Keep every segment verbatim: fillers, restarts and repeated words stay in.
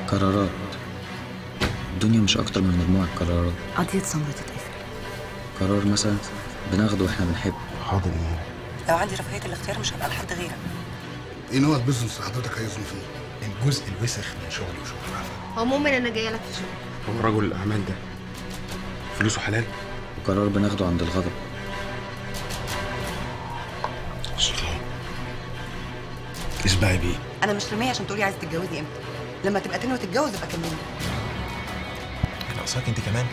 قرارات. الدنيا مش أكتر من مجموعة قرارات. قضية سمرة تتقفل. قرار مثلا بناخده وإحنا بنحب. حاضر إيه؟ لو عندي رفاهية الاختيار مش هبقى لحد غيرك. إيه نوع البيزنس اللي حضرتك عايزني فيه؟ الجزء الوسخ من شغلي وشغل عفا. عموما أنا جاية لك في شغل. هو رجل الأعمال ده فلوسه حلال؟ وقرار بناخده عند الغضب. سلطان اسبقي بيه. أنا مش رمية عشان تقولي عايزة تتجوزي إمتى. لما تبقى تنوي تتجوز يبقى كلمني. ناقصاك أنت كمان؟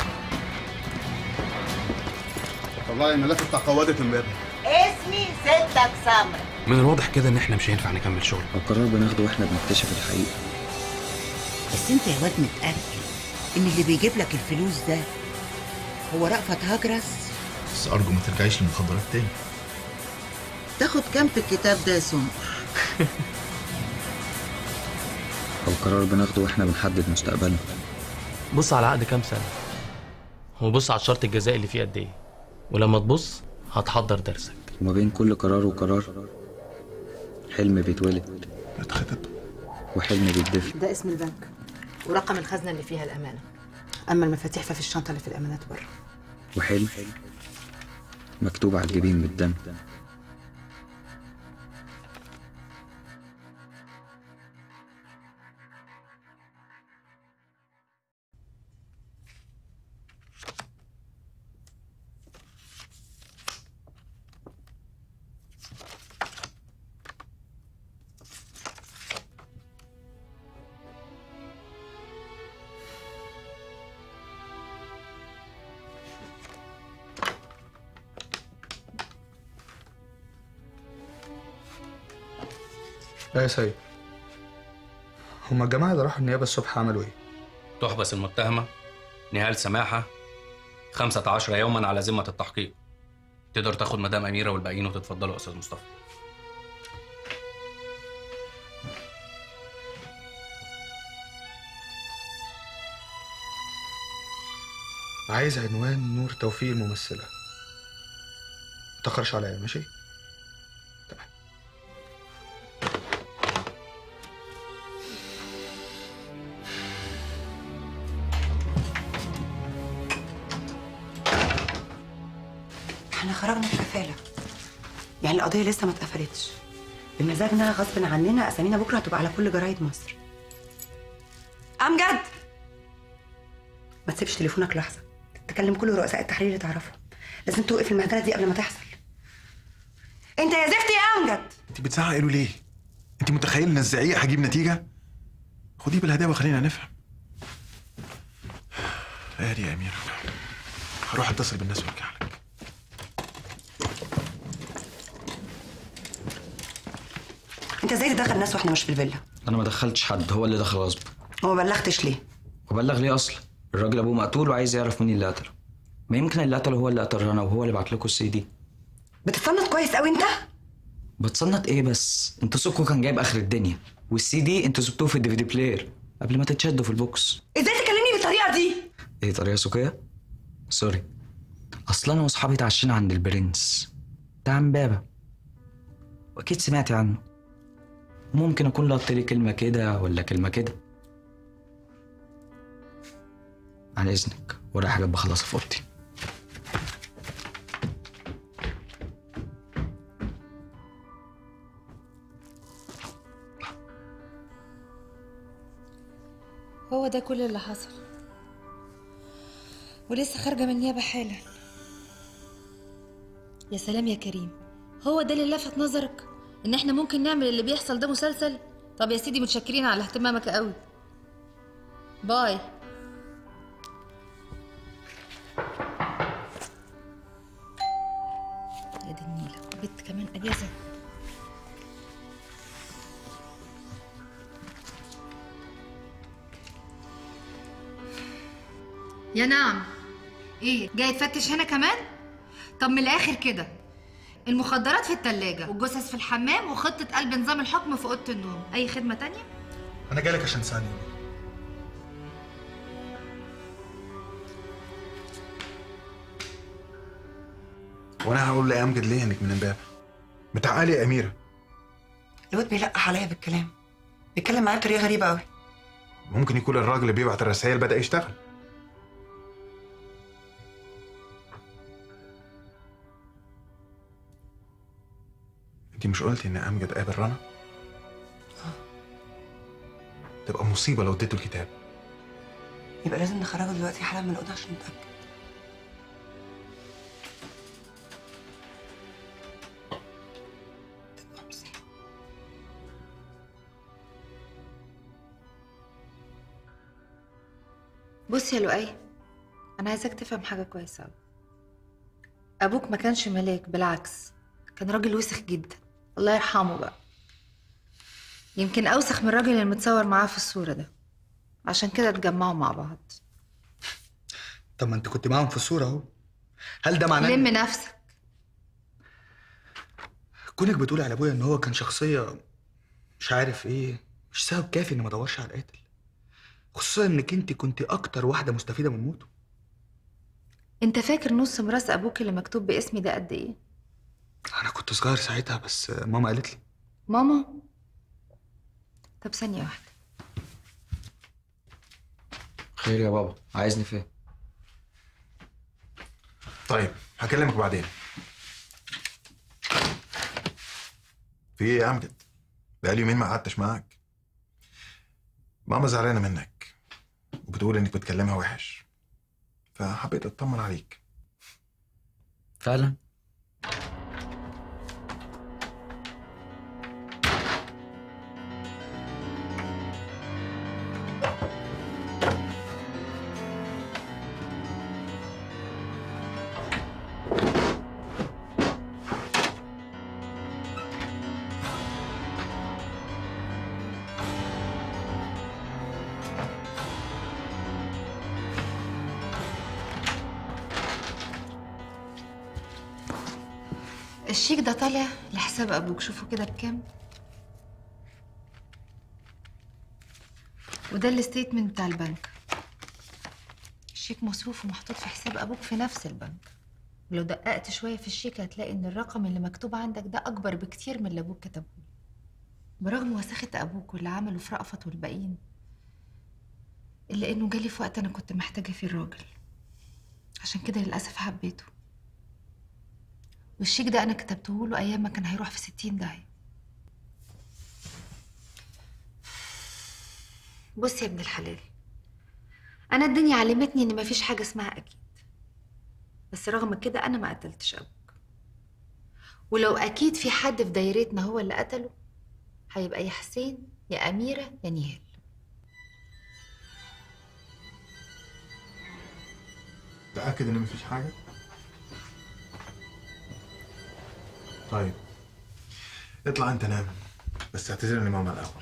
طلعي الملف بتاع قوادة امبابة. اسمي ستك سمرة. من الواضح كده إن إحنا مش هينفع نكمل شغل. القرار بناخده وإحنا بنكتشف الحقيقة. بس انت يا واد متأكد ان اللي بيجيب لك الفلوس ده هو رأفت هجرس؟ بس أرجو ما ترجعيش للمخدرات تاني. تاخد كام في الكتاب ده يا سمر؟ القرار بناخده وإحنا بنحدد مستقبلنا. بص على عقد كام سنة وبص على الشرط الجزائي اللي فيه قد إيه، ولما تبص هتحضر درسك. وما بين كل قرار وقرار حلم بيتولد اتخطب وحلم بيتدفن. ده اسم البنك ورقم الخزنة اللي فيها الأمانة. أما المفاتيح ففي الشنطة اللي في الأمانات بره. وحلم مكتوب على الجبين بالدم. لا يا سيد، هما الجماعة اللي راحوا النيابة الصبح عملوا ايه؟ تحبس المتهمة نهال سماحة خمسة عشر يوما على ذمة التحقيق. تقدر تاخد مدام أميرة والباقيين وتتفضلوا يا أستاذ مصطفى. عايز عنوان نور توفيق الممثلة. متأخرش عليا ماشي؟ تمام. احنا خرجنا بكفالة. يعني القضية لسه ما اتقفلتش. بمزاجنا غصب عننا أسامينا بكرة هتبقى على كل جرايد مصر. أمجد! ما تسيبش تليفونك لحظة. تكلم كل رؤساء التحرير اللي تعرفهم. لازم توقف المهدلة دي قبل ما تحصل. أنت يا زفت يا أمجد! أنت بتزعقي له ليه؟ أنت متخيل إن الزعيق هجيب نتيجة؟ خديه بالهداوة خلينا نفهم. ادي يا أميرة. هروح أتصل بالناس وأرجع لك. انت ازاي تدخل ناس واحنا مش في الفيلا؟ انا ما دخلتش حد، هو اللي دخل غصب. وما بلغتش ليه؟ وبلغ ليه اصلا؟ الراجل ابوه مقتول وعايز يعرف مين اللي قتله. ما يمكن اللي قتله هو اللي قتل رنا وهو اللي بعت لكم السي دي. بتتصنت كويس قوي انت؟ بتصنت ايه بس؟ انتوا سوقكم كان جايب اخر الدنيا، والسي دي انتوا سبتوه في الدي في دي بلاير قبل ما تتشدوا في البوكس. ازاي تكلمني بالطريقه دي؟ ايه طريقه سوقيه؟ سوري، اصلا انا واصحابي اتعشينا عند البرنس بتاع امبابه، واكيد سمعتي عنه. ممكن اكون لقطت لي كلمه كده ولا كلمه كده. على اذنك، ورايا حاجات بخلصها في اوضتي. هو ده كل اللي حصل، ولسه خارجه من النيابه حالا. يا سلام يا كريم، هو ده اللي لفت نظرك؟ ان احنا ممكن نعمل اللي بيحصل ده مسلسل؟ طب يا سيدي متشكرين على اهتمامك قوي. باي. يا دي النيله، بنت كمان اجازه. يا نعم. ايه جاي تفتش هنا كمان؟ طب من الاخر كده، المخدرات في التلاجة والجثث في الحمام وخطة قلب نظام الحكم في أوضة النوم. أي خدمة تانية؟ أنا جايلك عشان تساعدني. وأنا هقول لأمجد ليه إنك من إمبابة؟ متعقلي يا أميرة. الواد بيلقح عليا بالكلام، بيتكلم معايا بطريقة غريبة قوي. ممكن يكون الراجل اللي بيبعت الرسائل بدأ يشتغل. انت مش قلتي ان امجد قابل رنا؟ تبقى مصيبه لو اديته الكتاب. يبقى لازم نخرجه دلوقتي حالا من الاوضه عشان نتاكد. تبقى مصيبه. بص يا لؤي، انا عايزاك تفهم حاجه كويسه قوي. ابوك ما كانش ملاك، بالعكس كان راجل وسخ جدا، الله يرحمه بقى. يمكن اوسخ من الراجل اللي متصور معاه في الصوره ده، عشان كده اتجمعوا مع بعض. طب ما انت كنت معاهم في الصوره اهو. هل ده معناه لم نفسك. كونك بتقولي على ابويا ان هو كان شخصيه مش عارف ايه مش سبب كافي اني ما ادورش على القاتل، خصوصا انك انت كنت اكتر واحده مستفيده من موته. انت فاكر نص ميراث ابوك اللي مكتوب باسمي ده قد ايه؟ انا كنت صغير ساعتها، بس ماما قالت لي. ماما؟ طب ثانيه واحده. خير يا بابا، عايزني فين؟ طيب هكلمك بعدين. في ايه يا امجد؟ بقالي يومين ما قعدتش معاك. ماما زعلانه منك وبتقول انك بتكلمها وحش، فحبيت اطمن عليك. فعلا؟ الشيك ده طالع لحساب ابوك، شوفوا كده بكام. وده الستيتمنت بتاع البنك. الشيك مصروف ومحطوط في حساب ابوك في نفس البنك. ولو دققت شويه في الشيك هتلاقي ان الرقم اللي مكتوب عندك ده اكبر بكتير من اللي ابوك كتبه. برغم وساخه ابوك واللي عمله في رأفت والباقيين، الا انه جالي في وقت انا كنت محتاجه فيه الراجل، عشان كده للاسف حبيته. والشيك ده انا كتبته له ايام ما كان هيروح في ستين داهيه. بص يا ابن الحلال، انا الدنيا علمتني ان مفيش حاجه اسمها اكيد، بس رغم كده انا ما قتلتش ابوك. ولو اكيد في حد في دايرتنا هو اللي قتله، هيبقى يا حسين يا اميره يا نهال. متأكد ان مفيش حاجه؟ طيب اطلع انت نام، بس اعتذرني ماما الاول.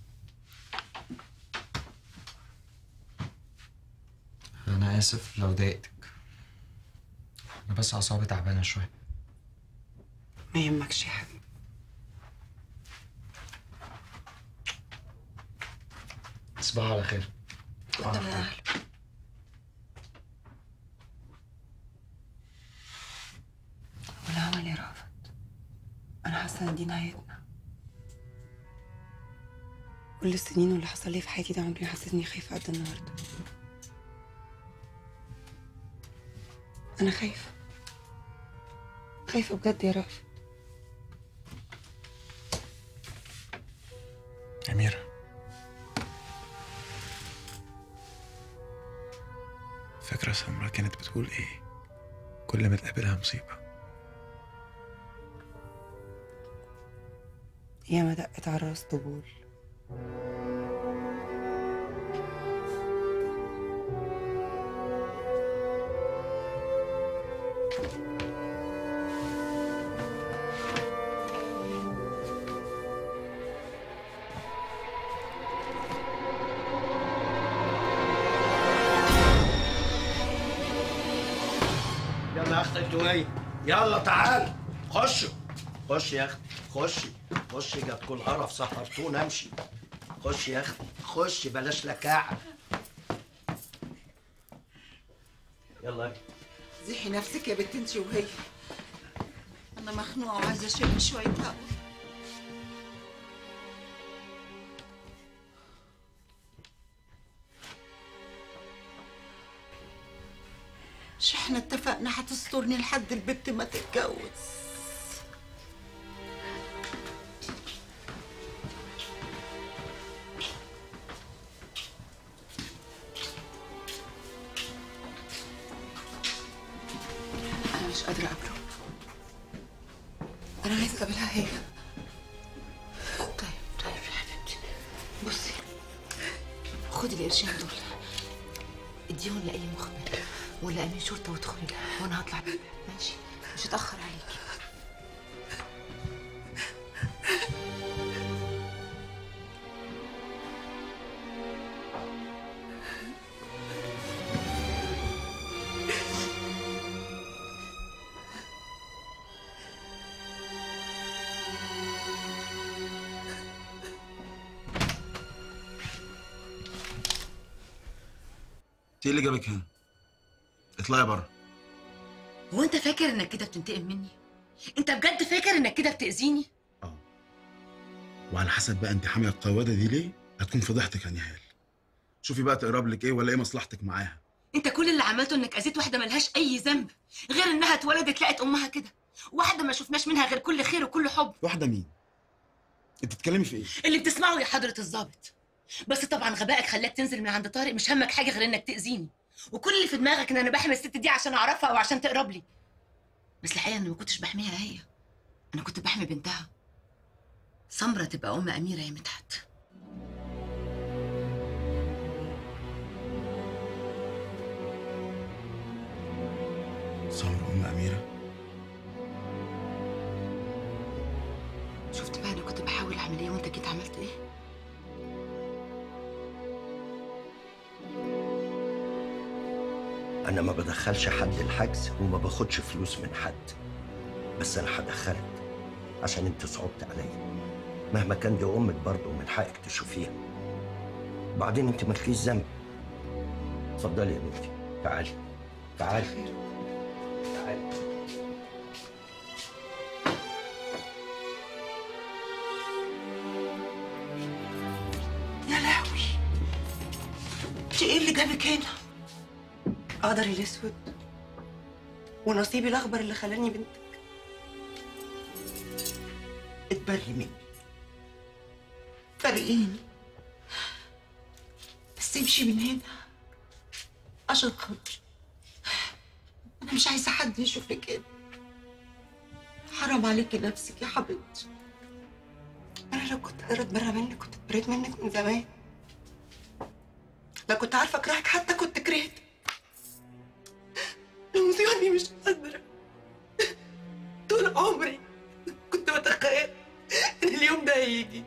انا اسف لو ضايقتك، انا بس اعصابي تعبانه شويه. ما يهمكش يا حبيبي. تصبحوا على خير. انت من اهله. والعمل يا رافت، انا حاسه ان دي نهايتنا. كل السنين واللي حصل لي في حياتي ده عمري ما حسيت اني خايفه قد النهارده. انا خايفه خايفه بجد يا رافت. أميرة، فاكرة سمرة كانت بتقول إيه؟ كل ما تقابلها مصيبة. ياما دقت على الراس طبول. يلا يا اختي الدوية، يلا تعال خشوا. خش يا اختي، خشي خشي، جاتكوا القرف سهرتونا، امشي. خش يا اختي خش، بلاش لكاعة. يلا يا زحي نفسك يا بنت انت وهي. انا مخنوقه وعايزه اشم شويه هوا. تسترني لحد البت ما تتجوز. انا مش قادره اقابله، انا عايزه اقابلها هي. طيب طيب يا حبيبتي، بصي خدي القرشين دول اديهم لاي مخبر ولا امين شرطه وادخلي لها وانا هطلع بيها، ماشي؟ مش هتاخر عليكي. انت ايه اللي جابك هنا؟ اطلعي بره. هو انت فاكر انك كده بتنتقم مني؟ انت بجد فاكر انك كده بتأذيني؟ اه وعلى حسب بقى انت حاميه القواده دي ليه هتكون فضحتك يا نهال. شوفي بقى تقرب لك ايه ولا ايه مصلحتك معاها. انت كل اللي عملته انك اذيت واحده ملهاش اي ذنب غير انها اتولدت لقت امها كده، واحده ما شفناش منها غير كل خير وكل حب. واحده مين؟ انت بتتكلمي في ايه؟ اللي بتسمعه يا حضره الضابط. بس طبعا غبائك خلاك تنزل من عند طارق، مش همك حاجه غير انك تاذيني، وكل اللي في دماغك ان انا بحمي الست دي عشان اعرفها او عشان تقرب لي. بس الحقيقه اني ما كنتش بحميها هي، انا كنت بحمي بنتها سمره تبقى ام اميره يا مدحت. سمره ام اميره؟ شفت بقى انا كنت بحاول اعمل ايه وانت جيت عملت ايه؟ أنا ما بدخلش حد الحجز وما باخدش فلوس من حد، بس أنا هدخلك عشان أنت صعبت عليا. مهما كان دي أمك برضه من حقك تشوفيها. وبعدين أنت مالكيش ذنب. اتفضلي يا بنتي، تعالي تعالي تعالي. يا لهوي، انت ايه اللي جابك هنا؟ قدري الاسود ونصيبي الاخضر اللي خلاني بنتك. اتبري مني، فرقيني، بس امشي من هنا عشان خاطري. انا مش عايزه حد يشوفك كده، حرام عليكي نفسك يا حبيبتي. انا لو كنت قادره اتبرى منك كنت اتبريت منك من زمان. لو كنت عارفه اكرهك حتى كنت كرهتك. المصيبه اني مش قادره. طول عمري كنت بتخيل ان اليوم ده هيجي.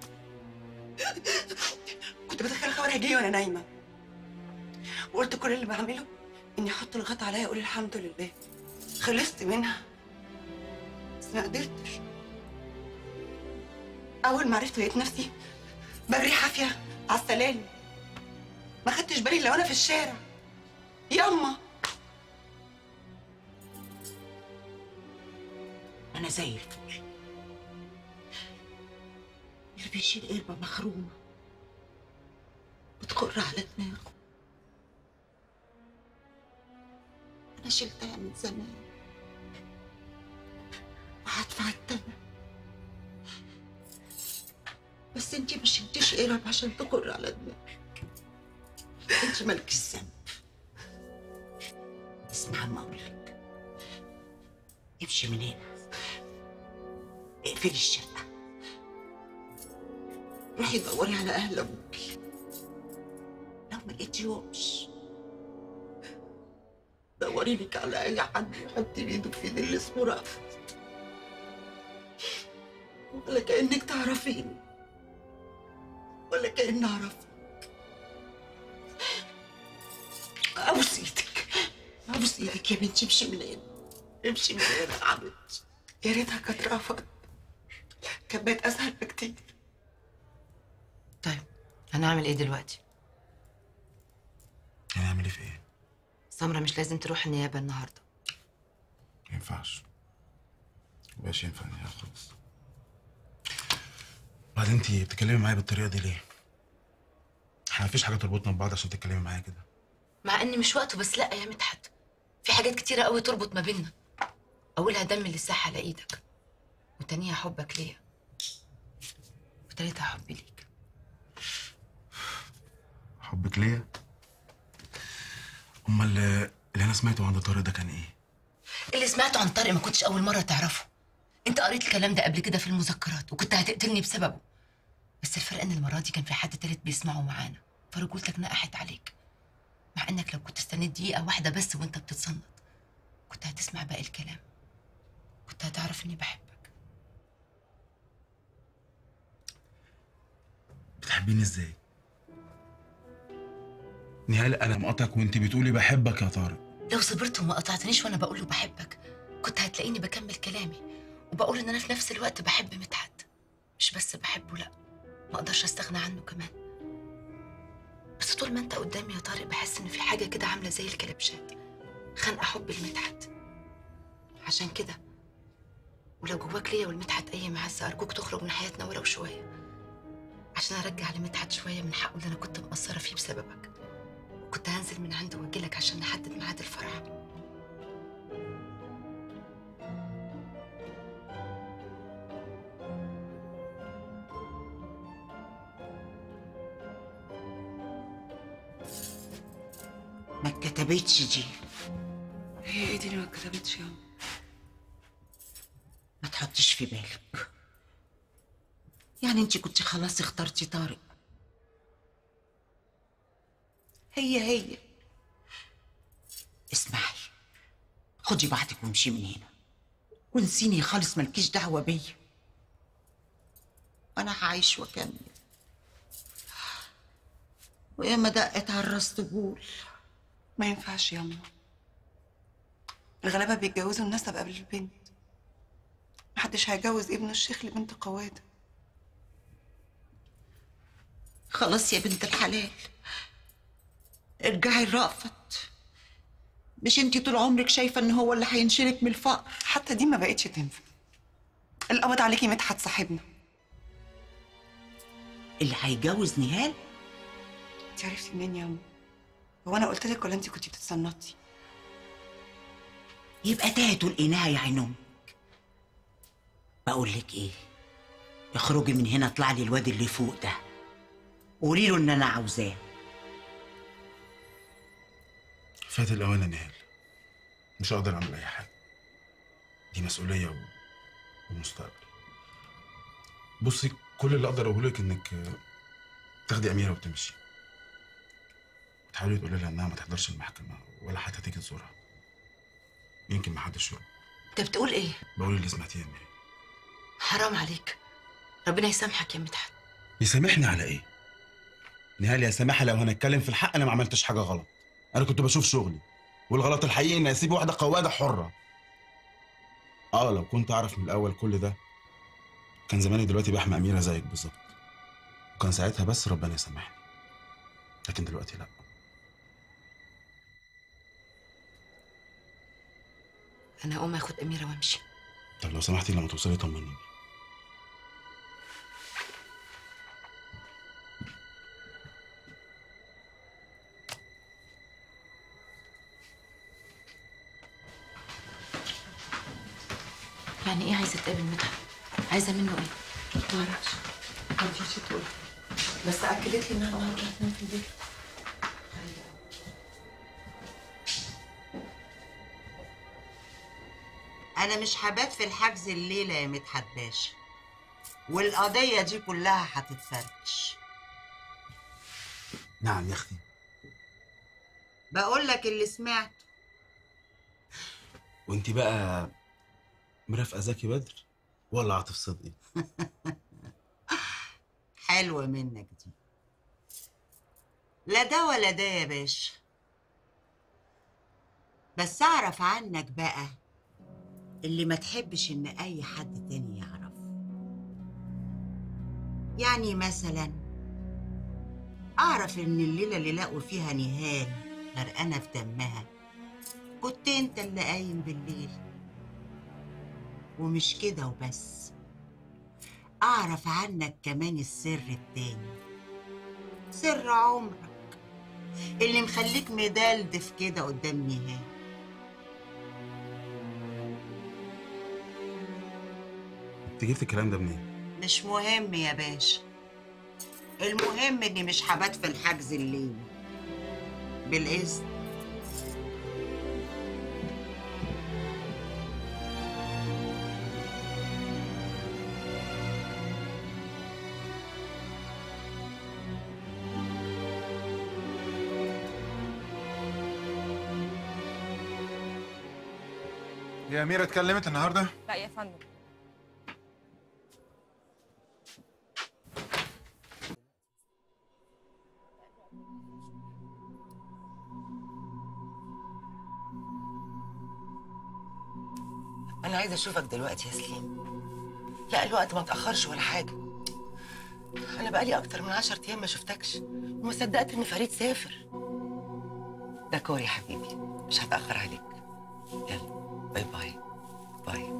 كنت بتخيل خبر هيجي وانا نايمه، وقلت كل اللي بعمله اني احط الغطا عليا اقول الحمد لله خلصت منها. بس ما قدرتش. اول ما عرفت لقيت نفسي بجري حافيه على السلالم، ما خدتش بالي لو انا في الشارع. ياما انا زي الفل، اللي بيشيل قربة مخرومة بتخر على دماغه. انا شلتها من زمان وهدفع الثمن، بس انتي ما شلتيش قرب عشان تخر على دماغك. انتي مالكيش ذنب. اسمعي ما اقولك، امشي من هنا، اقفلي الشقة، روحي دوري على أهل أبوكي. لو ما لقيتيهمش دوري لك على أي حد يحط إيده في إيد اللي اسمه رأفت، ولا كأنك تعرفيني ولا كأني أعرفك. أبوس إيدك، أبوس إيدك يا بنتي، امشي من هنا، امشي من هنا يا حبيبتي. يا ريتها كانت رافض، كانت بقت اسهل بكتير. طيب هنعمل ايه دلوقتي؟ هنعمل ايه في ايه؟ سمرة مش لازم تروح النيابة النهارده. ما ينفعش، مبقاش ينفع النيابة خالص. بعدين انت بتتكلمي معايا بالطريقة دي ليه؟ احنا مفيش حاجة تربطنا ببعض عشان تتكلمي معايا كده. مع اني مش وقته، بس لا يا مدحت، في حاجات كتيرة قوي تربط ما بيننا. اولها دم اللي ساح على ايدك، وتانيها حبك ليا، وتالتها حبي ليك. حبك ليا؟ امال اللي انا سمعته عند طارق ده كان ايه؟ اللي سمعته عن طارق ما كنتش اول مره تعرفه. انت قريت الكلام ده قبل كده في المذكرات وكنت هتقتلني بسببه، بس الفرق ان المره دي كان في حد تالت بيسمعه معانا، فرجولتك نقحت عليك. مع انك لو كنت استنيت دقيقه واحده بس وانت بتتصنت كنت هتسمع باقي الكلام، كنت هتعرف اني بحبك. بتحبيني ازاي؟ نهال انا مقاطعك وانت بتقولي بحبك يا طارق. لو صبرت وما قطعتنيش وانا بقول له بحبك كنت هتلاقيني بكمل كلامي وبقول ان انا في نفس الوقت بحب مدحت. مش بس بحبه، لا، ما اقدرش استغنى عنه كمان. بس طول ما انت قدامي يا طارق بحس ان في حاجه كده عامله زي الكلبشات خانقه حب لمدحت. عشان كده ولو جواك ليا والمدحت اي معزه ارجوك تخرج من حياتنا ولو شويه، عشان ارجع لمدحت شويه من حقه اللي انا كنت مقصره فيه بسببك. وكنت هنزل من عنده واجيلك عشان نحدد ميعاد الفرح. ما اتكتبتش دي. هي ايه دي اللي ما اتكتبتش يا عم؟ ما تحطيش في بالك. يعني انت كنت خلاص اخترتي طارق. هي هي. اسمعي، خدي بعضك وامشي من هنا ونسيني خالص، مالكيش دعوه بيا. انا هعيش واكمل. وياما دقت على الراس تقول. ما ينفعش يا أمه، الغلابة بيتجوزوا النسب قبل البنت. محدش هيجوز ابنه الشيخ لبنت قوادة. خلاص يا بنت الحلال، ارجعي لرأفت. مش انتي طول عمرك شايفة ان هو اللي هينشلك من الفقر؟ حتى دي ما بقتش تنفع. القبض عليكي مدحت صاحبنا اللي هيجوز نهال. انت عرفتي منين يا أمه؟ هو انا قلت لك ولا انت كنتي بتتصنطي؟ يبقى تاهت لقيناها يا عين امك. بقول لك ايه، اخرجي من هنا، اطلع لي الواد اللي فوق ده قولي له ان انا عاوزاه. فات الاوان يا نهال، مش هقدر اعمل اي حاجه. دي مسؤوليه و... ومستقبل. بصي، كل اللي اقدر اقوله لك انك تاخدي اميره وتمشي، وتحاولي تقولي لها انها ما تحضرش المحكمه ولا حتى تيجي تزورها. يمكن ما حدش يرد. انت بتقول ايه؟ بقول اللي سمعتيه يا نهال. حرام عليك، ربنا يسامحك يا مدحت. يسامحني على ايه؟ نهال يا سماحه، لو هنتكلم في الحق انا ما عملتش حاجه غلط. انا كنت بشوف شغلي، والغلط الحقيقي اني اسيب واحده قواده حره. اه لو كنت اعرف من الاول كل ده كان زماني دلوقتي بحمي اميره زيك بالظبط، وكان ساعتها بس ربنا يسامحني. لكن دلوقتي لا. انا هقوم اخد اميره وامشي. طب لو سمحتي لما توصلي طمنيني. يعني ايه عايزه تقابل مدحت؟ عايزه منه ايه؟ ما اعرفش، ما تقدرش تقولي، بس اكدت لي انها النهارده هتنام في البيت. انا مش هبات في الحجز الليله يا مدحت باشا، والقضيه دي كلها هتتفركش. نعم يا اختي. بقول لك اللي سمعته. وانت بقى مرافقه زكي بدر ولا عاطف صدقي؟ حلوه منك دي. لا ده ولا ده يا باشا، بس اعرف عنك بقى اللي ما تحبش ان اي حد تاني يعرف. يعني مثلا اعرف ان الليله اللي لقوا فيها نهال غرقانه في دمها كنت انت اللي قايم بالليل. ومش كده وبس، اعرف عنك كمان السر التاني، سر عمرك اللي مخليك مدلدف كده قدام نهال. انت جبت الكلام ده منين؟ مش مهم يا باشا، المهم اني مش هبات في الحجز الليلي. بالاذن. يا أميرة اتكلمت النهاردة؟ لا يا فندم. انا عايزه اشوفك دلوقتي يا سليم. لا الوقت ما اتاخرش ولا حاجه. انا بقالي اكتر من عشرة ايام ما شفتكش وما صدقت ان فريد سافر. ده كوري يا حبيبي، مش هتاخر عليك. يلا باي باي. باي.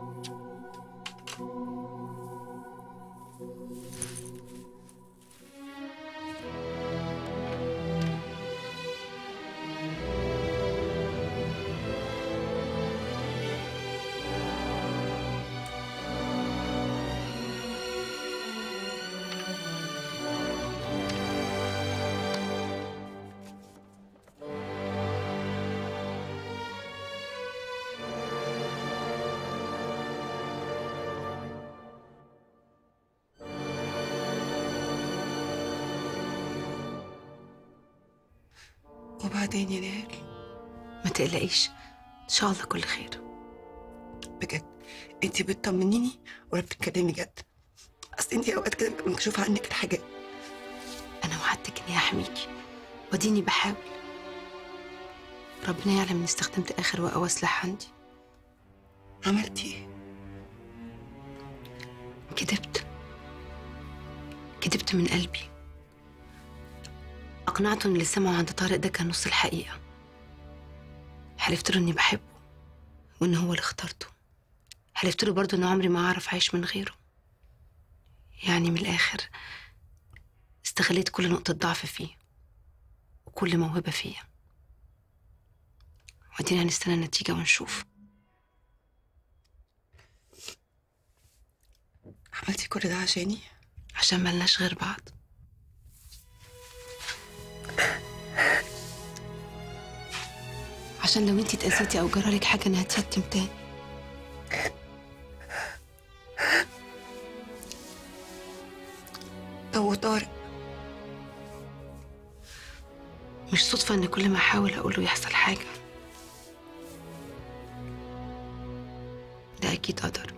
وبعدين يا نهال؟ ما تقلقيش، ان شاء الله كل خير. بجد انت بتطمنيني ولا بتتكلمي جد؟ اصل انت اوقات كده ببقى مكشوفه عنك الحاجات. انا وعدتك اني هحميكي وديني بحاول. ربنا يعلم اني استخدمت اخر واقوى سلاح عندي. عملتي ايه؟ كدبت كدبت من قلبي. اقنعته ان اللي سمعه عند طارق ده كان نص الحقيقه. حلفت له اني بحبه وان هو اللي اخترته. حلفت له برضه ان عمري ما اعرف اعيش من غيره. يعني من الاخر استغليت كل نقطه ضعف فيه وكل موهبه فيا. وادينا هنستنى النتيجه ونشوف. عملتي كل ده عشاني؟ عشان ملناش غير بعض. عشان لو انتي اتأذيتي او جرالك حاجه انا هتيتم تاني. طب وطارق؟ مش صدفه ان كل ما احاول اقوله يحصل حاجه. ده اكيد قدر.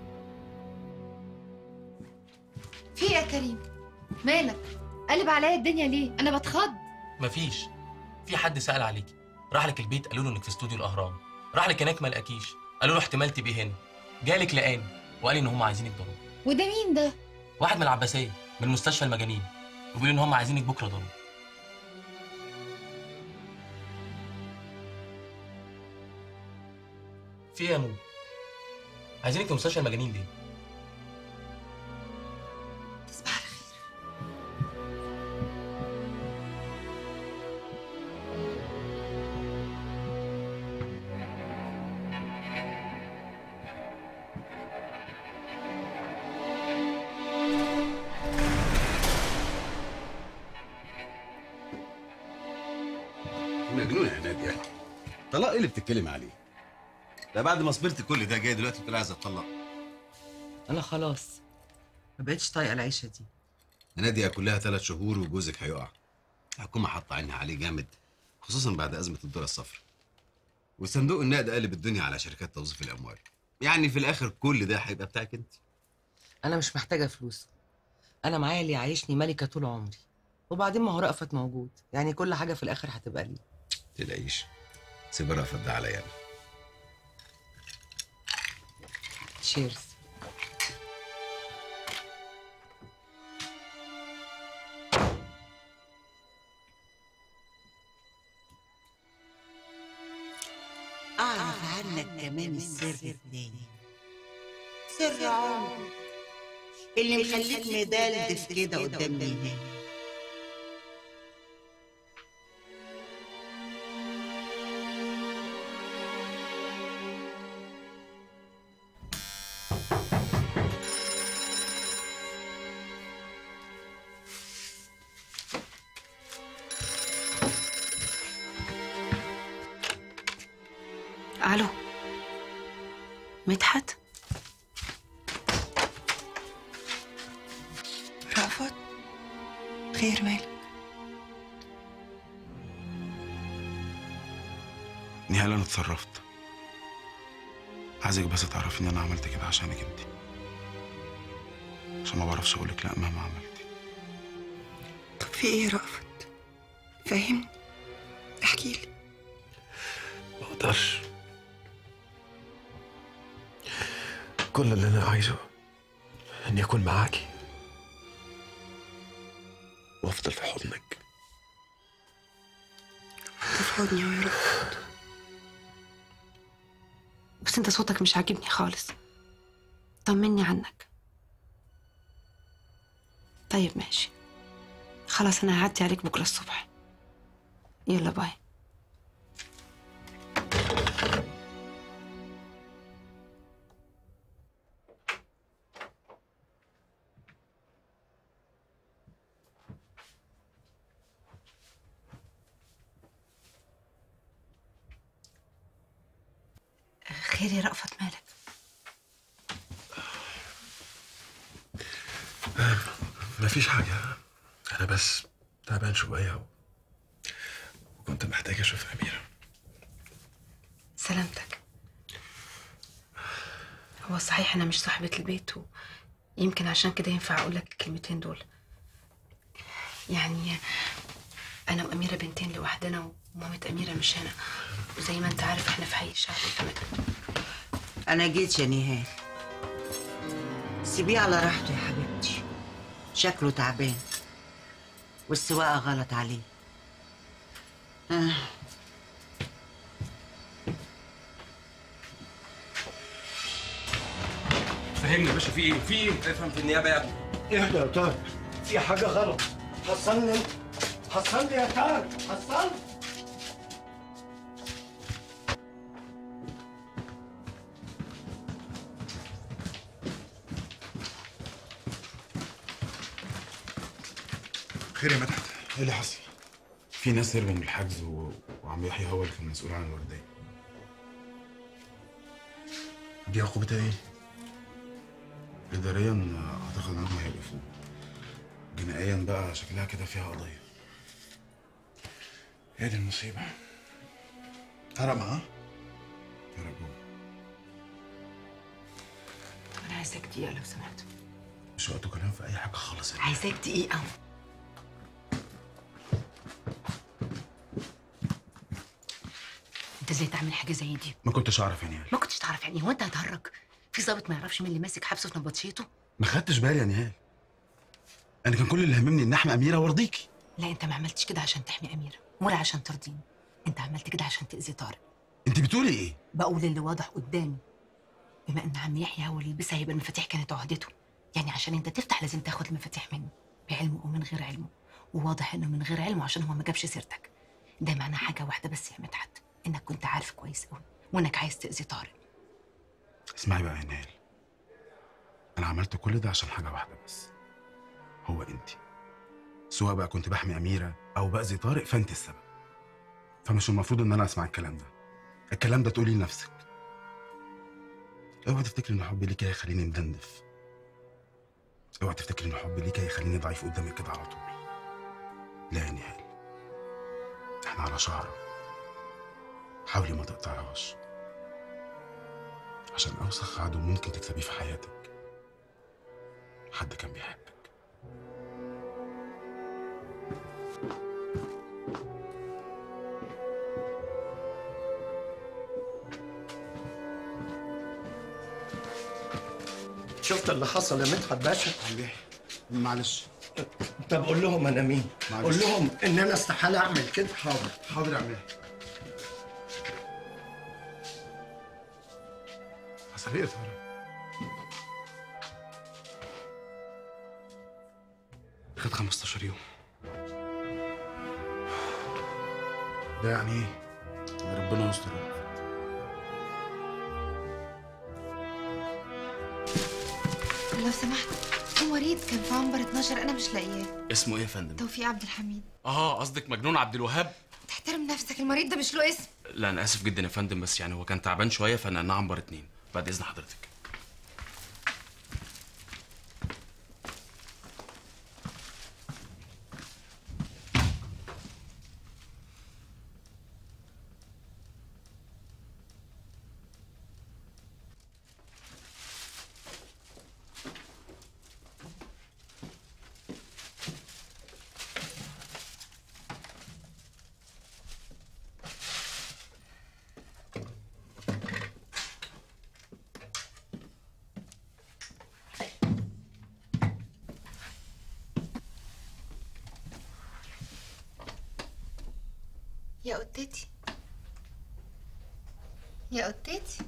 في ايه يا كريم؟ مالك؟ قلب عليا الدنيا ليه؟ انا بتخض. مفيش. في حد سأل عليكي، راح لك البيت قالوا له انك في استوديو الاهرام، راح لك هناك ما لقاكيش، قالوا له احتمال تبقي هنا، جالك لقاني وقال لي ان هم عايزينك ضروري. وده مين ده؟ واحد من العباسيه من مستشفى المجانين، وبيقولوا ان هم عايزينك بكره ضروري. في ايه يا نور؟ عايزينك في مستشفى المجانين ليه؟ تصبح على خير. مجنونه يا ناديه. طلاق ايه اللي بتتكلم عليه؟ ده بعد ما صبرت كل ده جاي دلوقتي بتقول عايزه اتطلق. انا خلاص ما بقتش طايقه العيشه دي. يا ناديه كلها ثلاث شهور وجوزك هيقع. الحكومه حاطه عينها عليه جامد، خصوصا بعد ازمه الدولار الصفراء. وصندوق النقد قلب الدنيا على شركات توظيف الاموال. يعني في الاخر كل ده هيبقى بتاعك انت. انا مش محتاجه فلوس، انا معايا اللي يعيشني ملكه طول عمري. وبعدين ما هو رأفت موجود، يعني كل حاجه في الاخر هتبقى لي. تلاقيش سيب رأفت ده عليا انا. تشيرز. أعرف عنك كمان السر التاني، سر عمري اللي مخليك مدلدف كده قدام نهاية. مدحت؟ رأفت، خير مالك؟ نهال انا اتصرفت. عايزك بس تعرفي ان انا عملت كده عشانك انت، عشان ما بعرفش اقولك لا مهما عملتي. طب في ايه يا رأفت؟ فاهمني؟ احكي لي. ما اقدرش. كل اللي انا عايزه اني اكون معاكي وافضل في حضنك. في حضني يا رأفت. بس انت صوتك مش عاجبني خالص. طمني عنك. طيب ماشي، خلاص انا هعدي عليك بكره الصبح. يلا باي. خير يا رأفت، مالك؟ مفيش حاجة، أنا بس تعبان شوية وكنت محتاج أشوف أميرة. سلامتك. هو صحيح أنا مش صاحبة البيت، ويمكن عشان كده ينفع أقول لك الكلمتين دول. يعني أنا وأميرة بنتين لوحدنا، ومامة أميرة مش هنا، وزي ما أنت عارف إحنا في حي الشعب الثمانية. أنا جيت يا نهال. سيبيه على راحته يا حبيبتي، شكله تعبان والسواقة غلط عليه. آه. فهمني يا باشا، في ايه؟ في ايه؟ افهم في النيابه يا ابني. اهدى يا طارق، في حاجة غلط. حصلني انت، حصلني يا طارق، حصلني. خير يا مدحت، ايه اللي حصل؟ في ناس هربوا من الحجز و... وعم يحيى هو اللي كان مسؤول عن الورديه. دي عقوبتها ايه؟ إداريا أعتقد إنهم هيوقفوه. جنائيا بقى شكلها كده فيها قضية. هي دي المصيبة. هرب معاه؟ هرب جوه. طب أنا عايزاك دقيقة لو سمحت. مش وقته كلام في أي حاجة خالص. عايزاك دقيقة. انت ازاي تعمل حاجه زي دي؟ ما كنتش اعرف يا نهال. ما كنتش تعرف يعني؟ هو انت هتهرج؟ في ضابط ما يعرفش مين اللي ماسك حبسه في نبطشيته؟ ما خدتش بالي يا نهال. انا كان كل اللي هممني ان احمي اميره وارضيكي. لا، انت ما عملتش كده عشان تحمي اميره ولا عشان ترضيني. انت عملت كده عشان تاذي طارق. انت بتقولي ايه؟ بقول اللي واضح قدامي. بما ان عم يحيى هو اللي يلبسها، يبقى المفاتيح كانت عهدته. يعني عشان انت تفتح لازم تاخد المفاتيح منه، بعلمه او من غير علمه. وواضح انه من غير علمه عشان هو ما جابش سيرتك. ده معناه حاجه واحده بس يا مدحت، انك كنت عارف كويس قوي وانك عايز تاذي طارق. اسمعي بقى يا نهال، انا عملت كل ده عشان حاجه واحده بس، هو انت. سواء بقى كنت بحمي اميره او باذي طارق فانت السبب. فمش المفروض ان انا اسمع الكلام ده. الكلام ده تقوليه لنفسك. اوعى تفتكري ان حبي ليكي هيخليني مدندف. اوعى تفتكري ان حبي ليكي هيخليني ضعيف قدامك كده على طول. لا يا نهال، احنا على شعره. حاولي ما تقطعهاش، عشان اوسخ عدو ممكن تكسبيه في حياتك حد كان بيحبك. شفت اللي حصل يا مدحت باشا؟ معلش. طب قول لهم انا مين؟ معلش. قول لهم ان انا استحاله اعمل كده. حاضر حاضر اعملها. حصل ايه يا طارق؟ خد خمستاشر يوم. ده يعني ايه؟ ربنا يستر. لو سمحت، في مريض كان في عنبر اتناشر انا مش لاقياه. اسمه ايه يا فندم؟ توفيق عبد الحميد. اه قصدك مجنون عبد الوهاب؟ تحترم نفسك، المريض ده مش له اسم. لا انا اسف جدا يا فندم، بس يعني هو كان تعبان شويه فنقلناه عنبر اتنين. بعد اذن حضرتك. يا قطتي يا قطتي،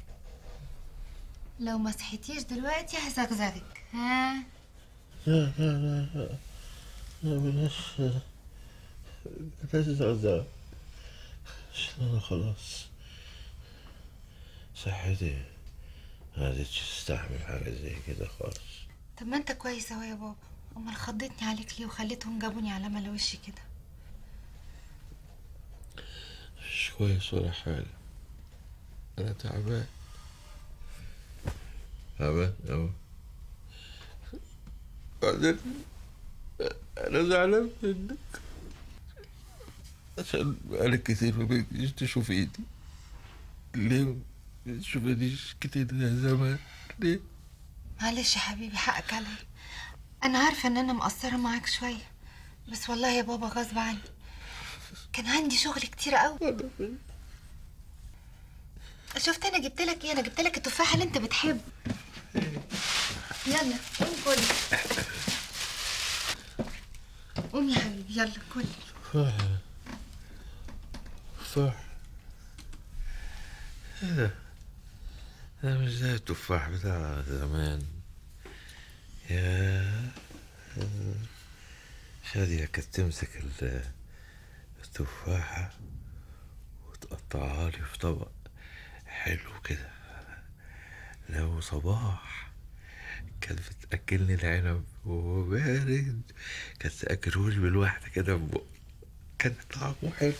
لو ما صحيتيش دلوقتي هزغزغك. ها لا لا لا لا لا بلاش بلاش زغزغة، عشان أنا خلاص صحتي ما عادتش تستحمل حاجة زي كده خالص. طب ما انت كويس اهو يا بابا، امال خضتني عليك ليه وخليتهم جابوني على ملا وشي كده؟ مش كويس ولا حاجة، أنا تعبان تعبان أوي. بعدين أنا زعلان منك عشان بقالك كتير ما بقيتش تشوف إيدي. ليه ما بتشوفنيش كتير يا زمان؟ ليه؟ معلش يا حبيبي، حقك عليا. انا عارفه ان انا مقصره معاك شويه، بس والله يا بابا غصب عني، كان عندي شغل كتير قوي. شفت انا جبت لك ايه؟ انا جبت لك التفاحه اللي انت بتحبه. يلا قوم كل. قوم يا حبيبي يلا كل. تفاح تفاح ايه ده؟ ده مش زي التفاح بتاع زمان. يا شادية كانت تمسك ال- التفاحة وتقطعها لي في طبق حلو كده. لو صباح كانت بتأكلني العنب وهو بارد، كانت تأكلهولي بالواحدة كده ببق، كان طعمه حلو.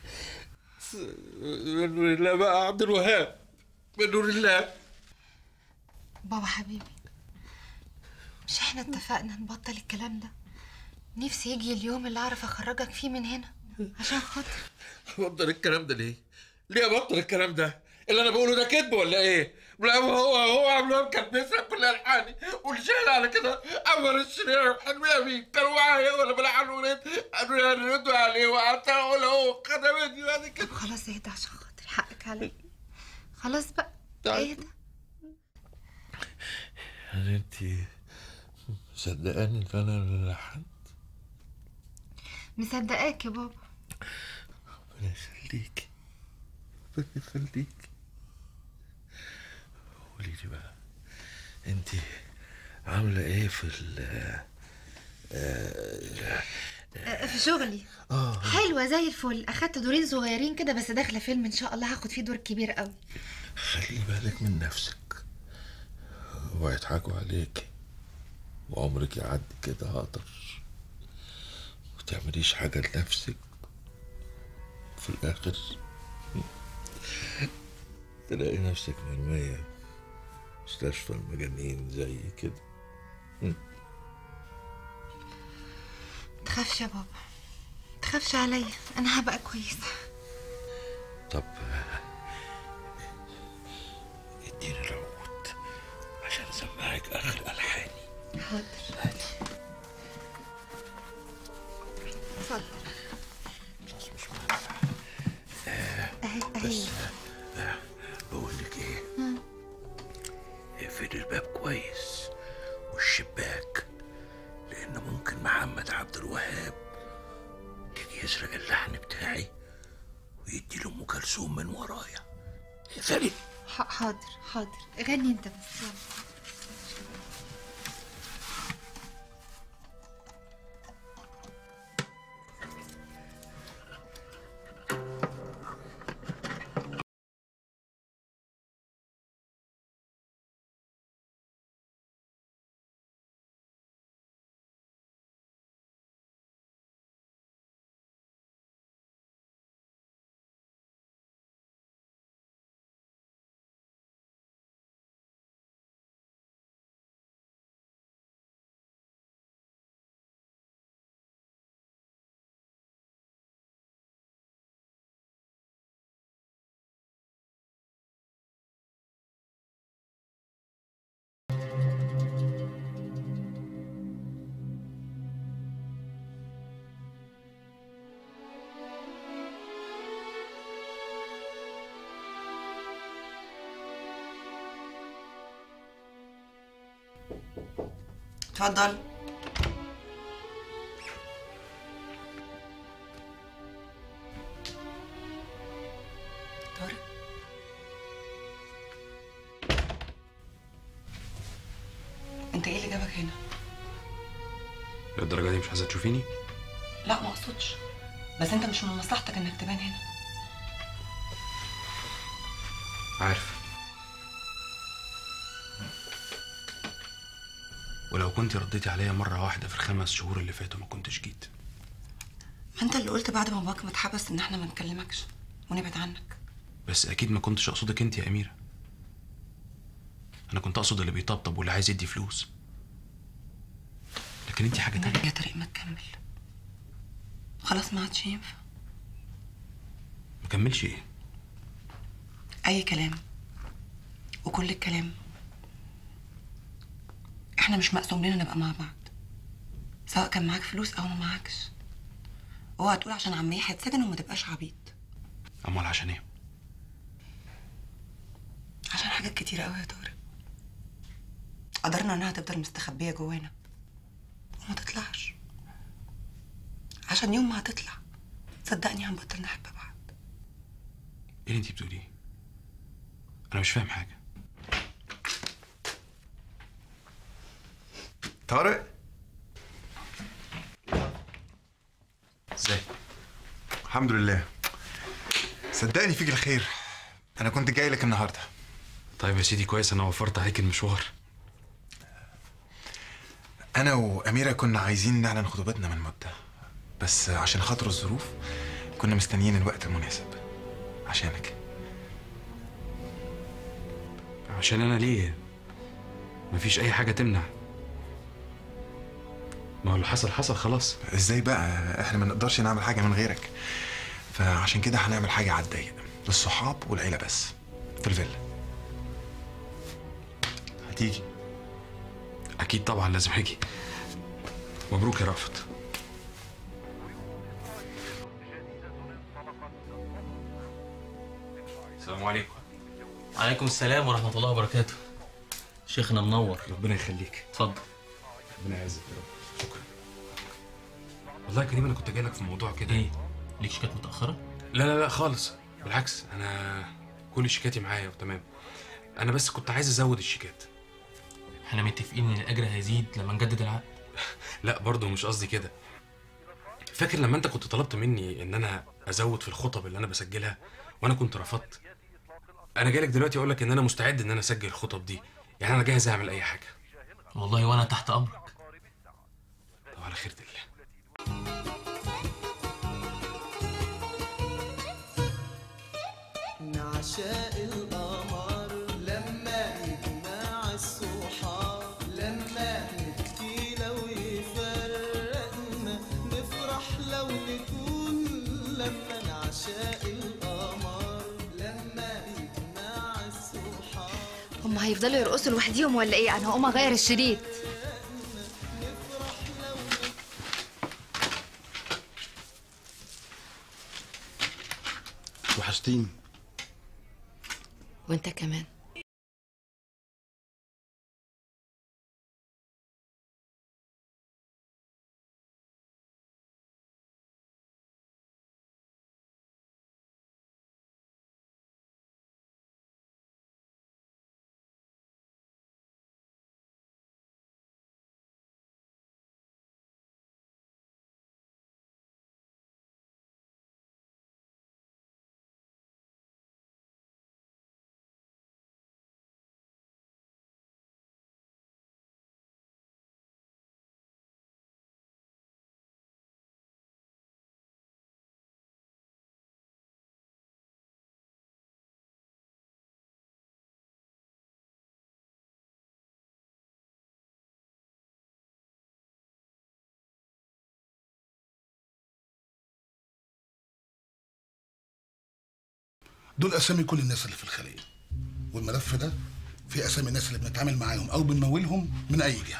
من نور الله بقى عبد الوهاب، من نور الله. بابا حبيبي، مش احنا اتفقنا نبطل الكلام ده؟ نفسي يجي اليوم اللي اعرف اخرجك فيه من هنا عشان خاطر. بطل الكلام ده ليه؟ ليه ابطل الكلام ده؟ اللي انا بقوله ده كذب ولا ايه؟ لا هو هو عبد الوهاب كان بيسرق كل الحاني والشهر على كده عمر الشرير وحلمي امين كانوا معايا وانا بلعن ولاد قالوا لي هنردوا عليه وقعدت اقول اهو خدمتني بعد كده. خلاص اهدى عشان خاطر، حقك عليا. خلاص بقى اهدى. يعني انت مصدقاني ان انا اللي لحنت؟ مصدقاك يا بابا. ربنا يخليكي ربنا يخليكي. قولي لي بقى، انت عامله ايه في ال آه، في شغلي اه حلوه زي الفل. اخدت دورين صغيرين كده، بس داخله فيلم ان شاء الله هاخد فيه دور كبير قوي. خلي بالك من نفسك وهيضحكوا عليك وعمرك يعدي كده هقدر وتعمليش حاجة لنفسك في الآخر تلاقي نفسك مرمية مستشفى المجانين زي كده. متخافش يا بابا، متخافش عليا، انا هبقى كويسه. طب اديني العود عشان اسمعك اخر الحاني. حاضر. اتفضل. خلاص مش معنى. آه اهي بس اهي. آه بقول لك ايه، اقفل الباب كويس والشباك، لان ممكن محمد عبد الوهاب يجي يسرق اللحن بتاعي ويدي له ام كلثوم من ورايا. اقفلي. حاضر حاضر، غني انت بس. يلا. اتفضل. طارق، انت ايه اللي جابك هنا؟ للدرجه دي مش عايزه تشوفيني؟ لا ما اقصدش، بس انت مش من مصلحتك انك تبان هنا. عارف. ولو كنت رديتي عليا مره واحده في الخمس شهور اللي فاتوا ما كنتش جيت. ما انت اللي قلت بعد ما باباك ما اتحبس ان احنا ما نكلمكش ونبعد عنك. بس اكيد ما كنتش اقصدك انت يا اميره. انا كنت اقصد اللي بيطبطب واللي عايز يدي فلوس. لكن انت حاجه تانية. يا طارق ما تكمل، خلاص ما عادش ينفع. ما كملش ايه؟ اي كلام وكل الكلام. احنا مش مقسوم لنا نبقى مع بعض، سواء كان معاك فلوس او ما معاكش. اوعى تقول عشان عم يحيى اتسجن وما تبقاش عبيط. امال عشان ايه؟ عشان حاجات كتيرة قوي يا طارق. قدرنا انها تفضل مستخبية جوانا وما تطلعش، عشان يوم ما هتطلع صدقني هنبطل نحب بعض. ايه اللي انت بتقوليه؟ انا مش فاهم حاجه. طارق، ازاي؟ الحمد لله. صدقني فيك الخير، انا كنت جاي لك النهارده. طيب يا سيدي كويس، انا وفرت عليك المشوار. انا واميره كنا عايزين نعلن خطوبتنا من مده، بس عشان خاطر الظروف كنا مستنيين الوقت المناسب عشانك. عشان انا ليه؟ مفيش اي حاجه تمنع. ما هو اللي حصل حصل خلاص. ازاي بقى؟ احنا ما نقدرش نعمل حاجه من غيرك، فعشان كده هنعمل حاجه على الضيق للصحاب والعيله بس في الفيلا. هتيجي؟ اكيد طبعا لازم اجي. مبروك يا رأفت. السلام عليكم. وعليكم السلام ورحمه الله وبركاته. شيخنا منور. ربنا يخليك. اتفضل. ربنا يعزك يا رب. شكرا. والله يا كريم انا كنت جاي لك في موضوع كده. ايه؟ ليك شيكات متاخره؟ لا لا لا خالص، بالعكس انا كل شيكاتي معايا وتمام. انا بس كنت عايز ازود الشيكات. احنا متفقين ان الاجر هيزيد لما نجدد العقد. لا برضه مش قصدي كده. فاكر لما انت كنت طلبت مني ان انا ازود في الخطب اللي انا بسجلها وانا كنت رفضت؟ انا جاي لك دلوقتي اقول لك ان انا مستعد ان انا اسجل الخطب دي، يعني انا جاهز اعمل اي حاجه. والله وانا تحت امرك. طب على خيرة الله. عشاق القمر لما يجمع الصحاب، لما نبكي لو يفرقنا، نفرح لو نكون لما نعشاق القمر لما يجمع الصحاب. هم هيفضلوا يرقصوا لوحديهم ولا ايه؟ انا هقوم اغير الشريط. وحشتيني. وانت كمان. دول اسامي كل الناس اللي في الخليه، والملف ده فيه اسامي الناس اللي بنتعامل معاهم او بنمولهم من اي جهه.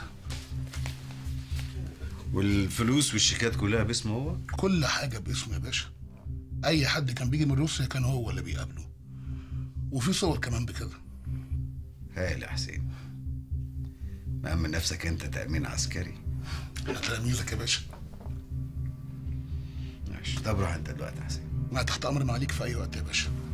والفلوس والشيكات كلها باسمه هو؟ كل حاجه باسمه يا باشا. اي حد كان بيجي من روسيا كان هو اللي بيقابله، وفي صور كمان بكده. هايل يا حسين. مأمن نفسك انت تأمين عسكري. انا تلاميذك يا باشا. ماشي، طب روح انت دلوقتي يا حسين. انا تحت امر معاليك في اي وقت يا باشا.